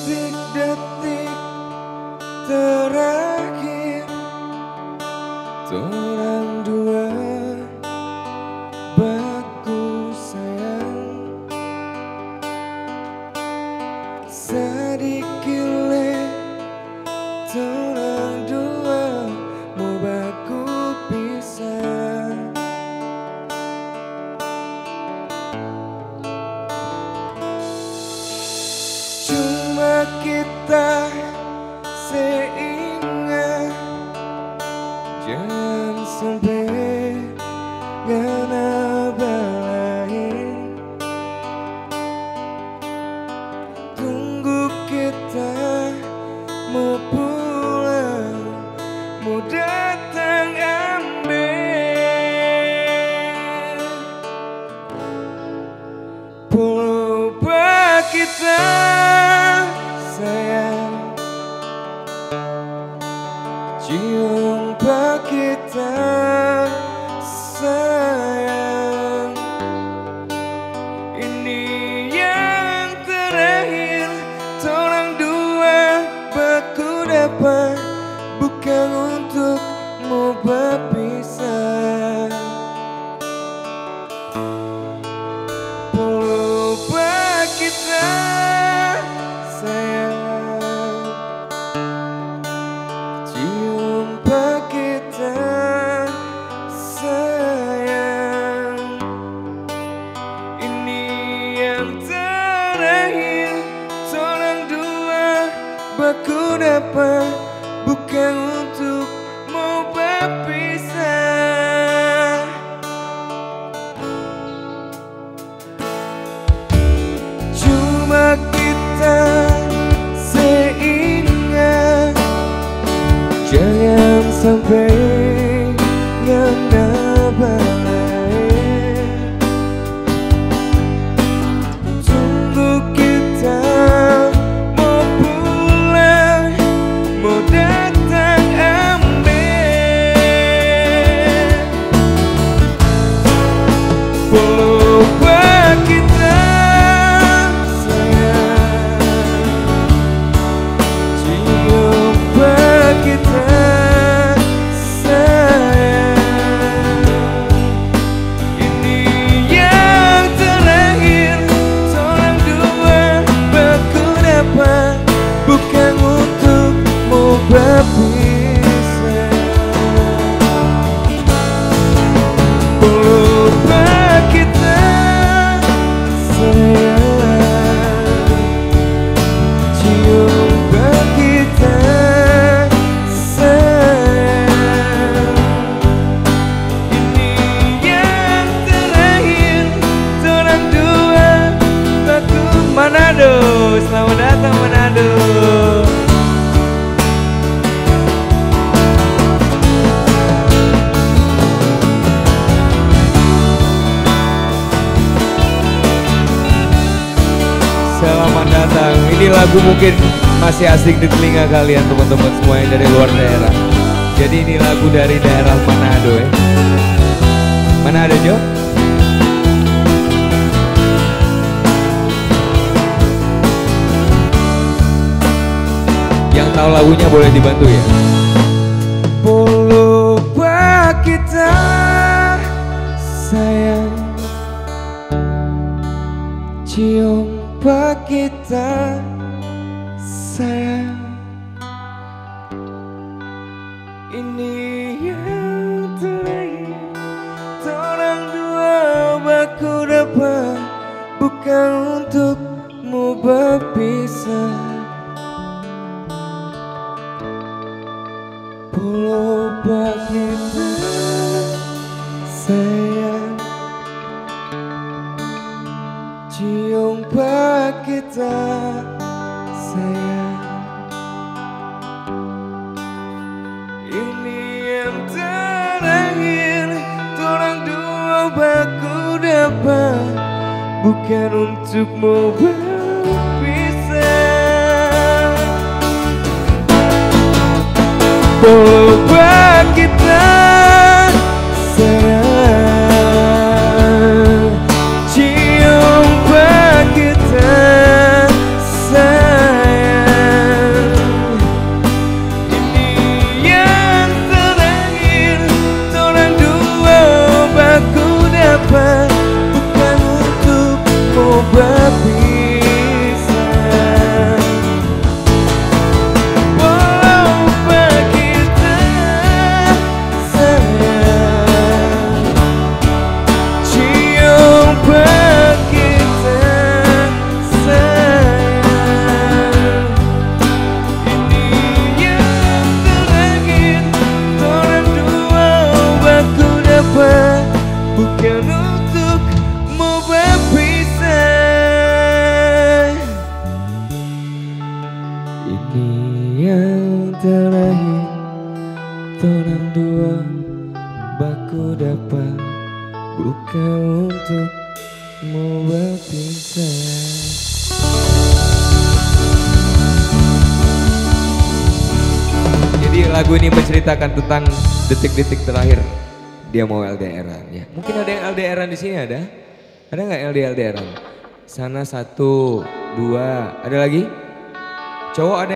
detik-detik terakhir torang dua baku sayang. Sedikit le torang dua mau baku pisah. Cuma kita seingat, jangan sampai kenapa lain. Tunggu kita mau pulang, mau datang ambil. Lupa kita sayang, cium pak kita sayang. Ini yang terakhir torang dua baku dapat, bukan untuk mau berpisah. Lupa kita sayang, cium pak kita sayang. Ini yang terakhir torang dua baku dapat, bukan untuk mau berpisah. Cuma kita seingat, jangan sampai kenapa lain. Tunggu kita mau pulang, mau datang ambil. Lupa kita Manado, selamat datang Manado. Selamat datang. Ini lagu mungkin masih asing di telinga kalian teman-teman semua yang dari luar daerah. Jadi ini lagu dari daerah Manado ya. Mana ada Jo? Yang tahu lagunya boleh dibantu ya. Lupa kita sayang, cium pak kita sayang. Ini yang terakhir torang dua baku dapat, bukan untuk mau berpisah. Lupa kita sayang, cium pak kita sayang. Ini yang terakhir torang dua baku dapat, bukan untuk mau berpisah. Lupa kita sayang, cium pak kita sayang. baku dapat bukan untuk mau berpisah. Jadi lagu ini menceritakan tentang detik-detik terakhir dia mau LDRan ya. Mungkin ada yang LDRan di sini ada? Ada nggak LDRan? Sana 1, 2, ada lagi? Cowok ada?